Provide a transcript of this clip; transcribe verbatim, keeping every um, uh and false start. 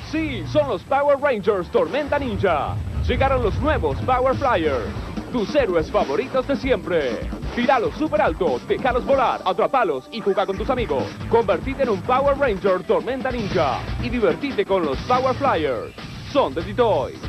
Sí, son los Power Rangers Tormenta Ninja. Llegaron los nuevos Power Flyers, tus héroes favoritos de siempre. Tiralos súper alto, déjalos volar, atrapalos y juega con tus amigos. Convertite en un Power Ranger Tormenta Ninja y divertite con los Power Flyers. Son de Ditoys.